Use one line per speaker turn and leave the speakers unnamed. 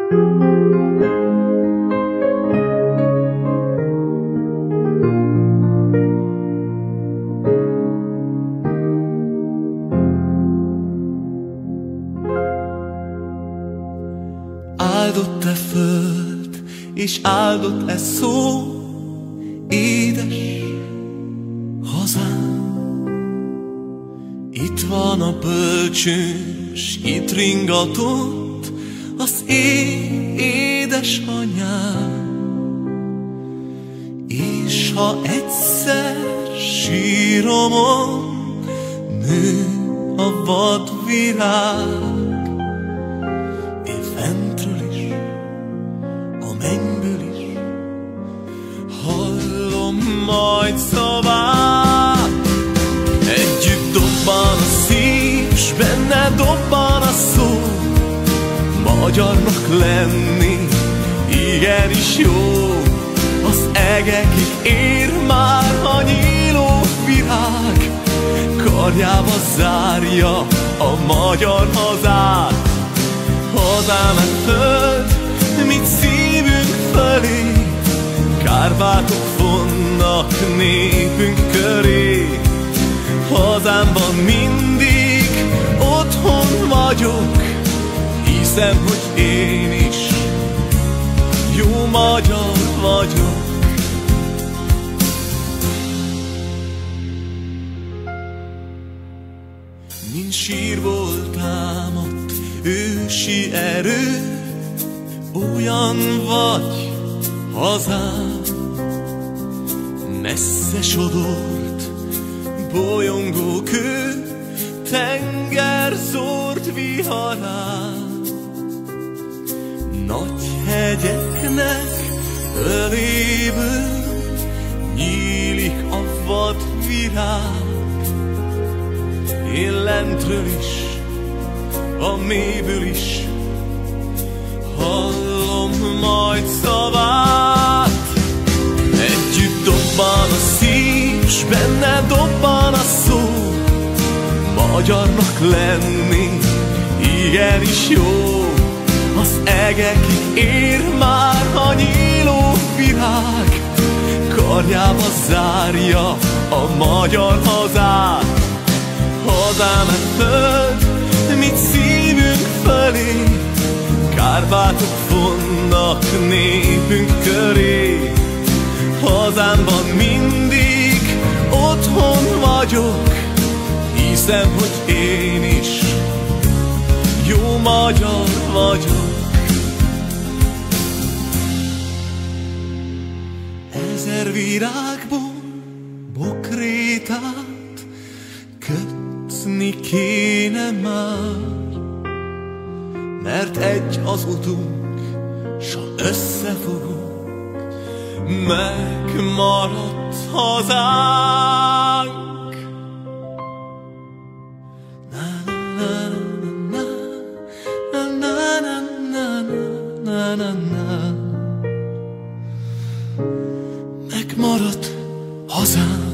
Áldott-e föld, és áldott-e szó, édes hazám? Itt van a bölcsőn, s itt ringatott az édesanyám. És ha egyszer síromon nő a vadvirág, én fentről is, a mennyből is hallom majd szavát. Együtt dobban a szív, s benne dobban a szó, magyarnak lenni igenis jó. Az egekig ér már a nyíló virág, karjába zárja a magyar hazát. Hazám e föld, mit szívünk fölé, Kárpátok fonnak népünk köré. Hazámban mindig otthon vagyok, hiszem, hogy én is jó magyar vagyok. Mint sírból támadt ősi erő, olyan vagy hazám. Messze sodort bolyongó kő, tenger szórt viharán. Nagy hegyeknek öléből nyílik a vadvirág. Én lentről is, a mélyből is hallom majd szavát. Együtt dobban a szív, s benne dobban a szó, magyarnak lenni igenis jó. Az egekig ér már a nyíló virág, karjába zárja a magyar hazát. Hazám e föld, mit szívünk fölé, Kárpátok fonnak népünk köré. Hazámban mindig otthon vagyok, hiszem, hogy én is jó magyar vagyok. Ezer virágból bokrétát kötni kéne már, mert egy az utunk, s ha összefogunk, megmaradt hazánk. Megmaradt hazánk.